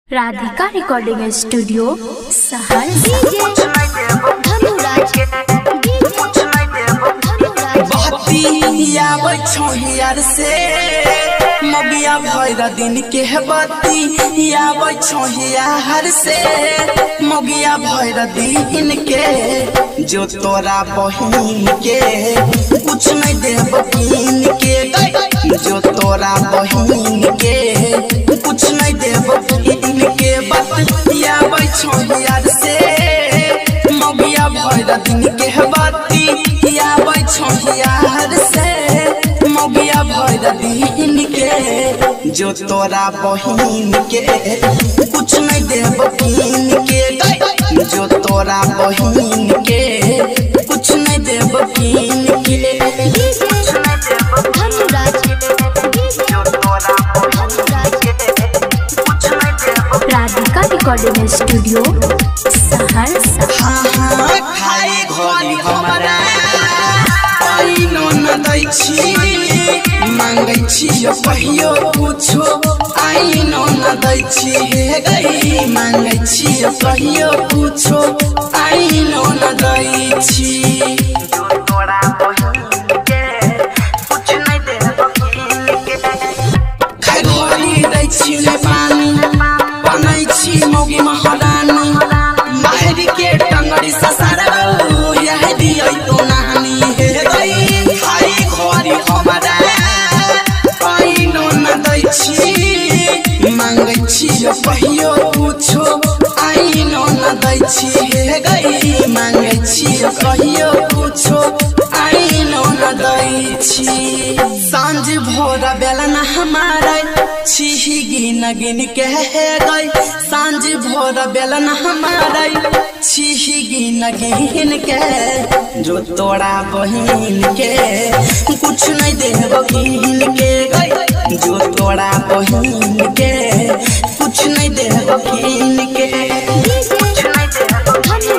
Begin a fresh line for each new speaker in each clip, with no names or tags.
Radhika recording studio
यार से मगिया भैर दिन के बत्ती यार से मगिया भैर दिन के जो तोरा बहिन के कुछ नहीं देव कीन के जो तोरा बहिन के कुछ नहीं देव कीन के बतिया यार से मगिया भैर दिन के बत्ती यार से मगिया भैर दिन के जो तोरा बहिन के कुछ नहीं देव कीन के जो तोरा बहिन के कुछ नहीं देव कीन के
राधिका रिकॉर्डिंग स्टूडियो सहरसा।
खाए घोली हमरा न दै छी मांगै छी कहियो पूछो आइनो न दै छी हे गई मांगै छी कहियो पूछो आइनो न दै छी तोरा बहिन के कुछ नहीं देव कीन के खाए घोली दै छी ले पानी बनै छी मौगी महारानी माहरी के टंगड़ी ससारा यह दियै तो नानी मांगै छी कहियो पूछो आइनो न दै छी हे गई मांगै छी कहियो पूछो आइनो न दै छी सांझ भोर बेला न हमारा छी गिन गिन के हे गई सांझ भोर बेला न हमारा छी गिन गिन के जो तोरा बहिन के कुछ नहीं देव कीन के गई जो तोरा बहिन के कुछ नहीं देव कीन के कुछ नहीं देव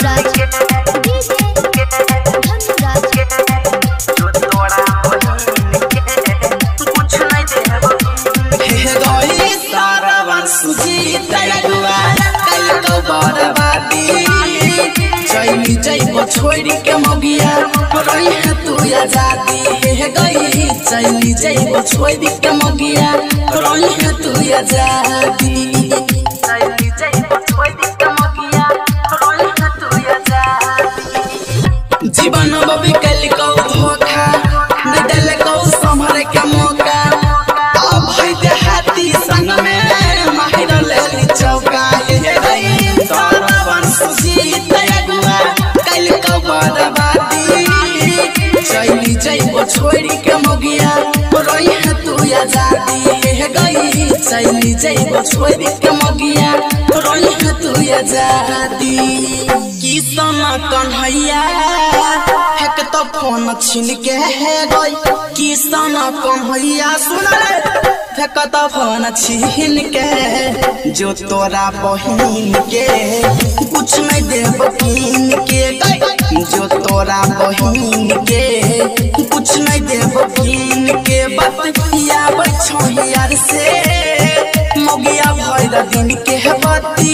जो तोरा बहिन के कुछ नहीं देव हे गई सारा वंशजी तयगुआ कल को बर्बादी चैली जइबो छोड़ी के मगिया रही है तू आजादी हे गई चैली जइबो छोड़ी के मगिया रही है तू आजादी चैली जइबो छोड़ी के मगिया रही है तू आजादी जीवन बबी कल को धोखा न दल को संभर के मौका अब है देहाती संग में माहिर ले चौका हे गई तारा वंशजी तयगुआ कल को बर्बादी चैली जइबो छोड़ी के मगिया रही है तू आजादी हे गई चैली जइबो छोड़ी के मगिया रही है तू आजादी किसन कन्हैया हेक तो फोन छीन के हे गई किसन कन्हैया सुन रे फेक तो फोन छीन के जो तोरा बहिन के कुछ नहीं देव कीन के जो तोरा बहिन के कुछ नहीं देव कीन के बतिया यार से मगिया भैर दिन के बत्ती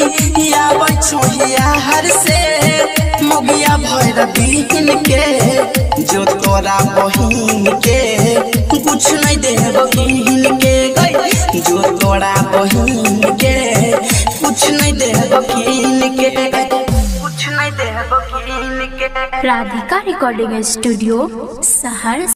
यार से मगिया भैर दिन के जो तोरा बहिन के कुछ नहीं देव कीन के जो तोरा बहिन के कुछ नहीं देव कीन के कुछ नहीं देव कीन के
राधिका रिकॉर्डिंग स्टूडियो सहरसा।